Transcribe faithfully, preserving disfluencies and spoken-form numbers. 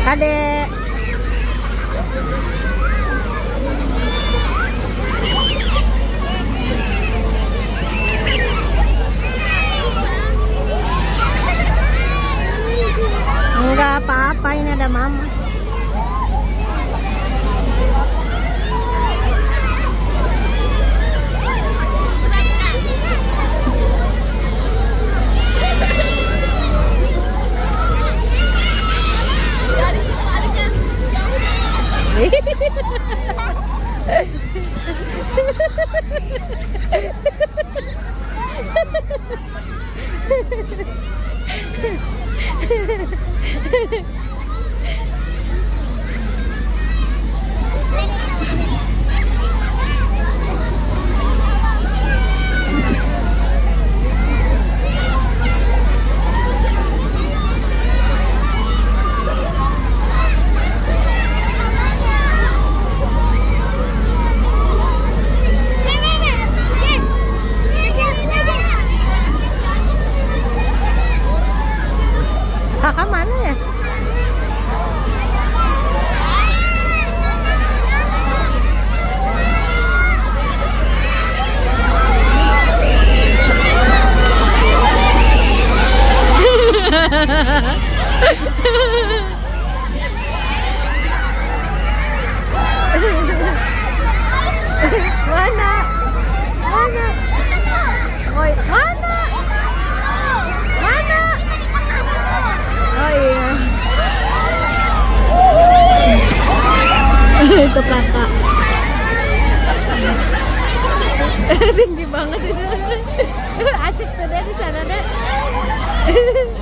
Adek. Enggak apa-apa, ini ada mama. Kakak mana ya? Mana? Mana? Oi, mana? Mana? Oh iya. Itu kakak. Tinggi banget itu. Asik tuh deh di sana deh.